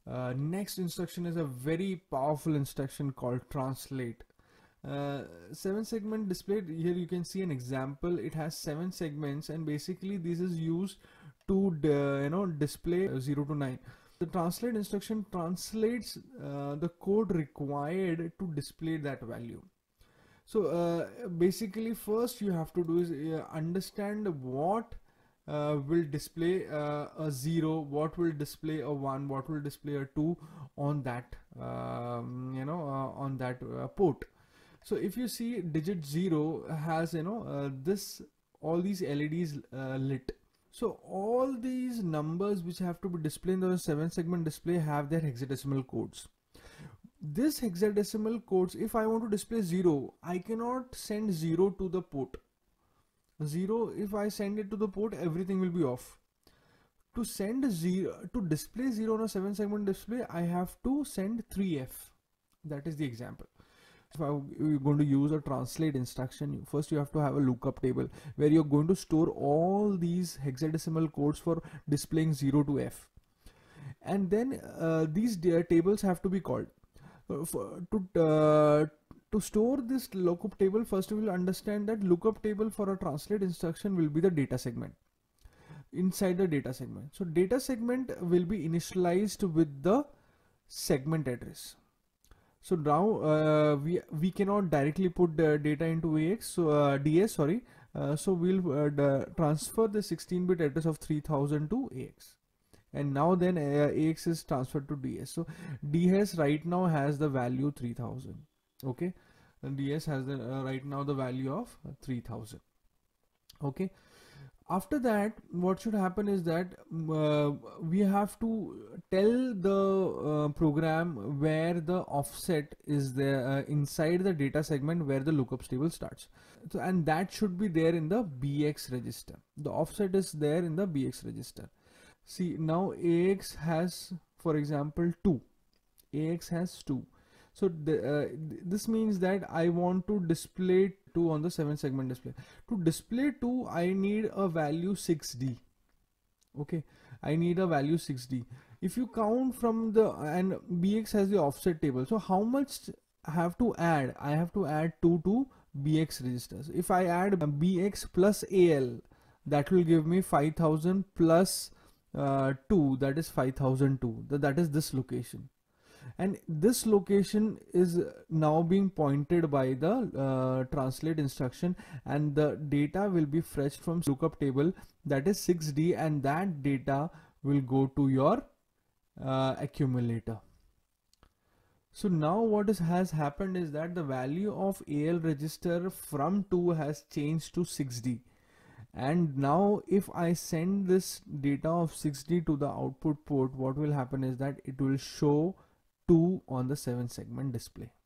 Next instruction is a very powerful instruction called translate. 7 segment display. Here you can see an example. It has 7 segments, and basically this is used to display 0 to 9. The translate instruction translates the code required to display that value. So basically first you have to do is understand what will display a 0, what will display a 1, what will display a 2 on that on that port. So if you see digit 0 has all these LEDs lit. So all these numbers which have to be displayed in the 7-segment display have their hexadecimal codes. This hexadecimal codes, if I want to display 0, I cannot send 0 to the port. 0, if I send it to the port, everything will be off. To send 0, to display 0 on a 7-segment display, I have to send 3F. That is the example. If you're going to use a translate instruction, first you have to have a lookup table where you're going to store all these hexadecimal codes for displaying 0 to F. And then these tables have to be called. To store this lookup table, first we will understand that lookup table for a translate instruction will be the data segment. Inside the data segment, so data segment will be initialized with the segment address. So now we cannot directly put the data into AX, so DS, sorry. So we'll transfer the 16-bit address of 3000 to AX, and now then AX is transferred to DS. So DS right now has the value 3000. Okay, and DS has the right now the value of 3000. Okay. After that, what should happen is that we have to tell the program where the offset is there inside the data segment where the lookup table starts. So, and that should be there in the BX register. The offset is there in the BX register. See, now AX has, for example, 2. AX has 2. So this means that I want to display 2 on the 7-segment display. To display 2, I need a value 6D. Okay, I need a value 6D. If you count from the, and BX has the offset table. So how much I have to add? I have to add 2 to BX registers. If I add BX plus AL, that will give me 5000 plus 2, that is 5002. That is this location. And this location is now being pointed by the translate instruction, and the data will be fetched from lookup table, that is 6D, and that data will go to your accumulator. So now what has happened is that the value of AL register from 2 has changed to 6D. And now if I send this data of 6D to the output port, what will happen is that it will show 2 on the 7-segment display.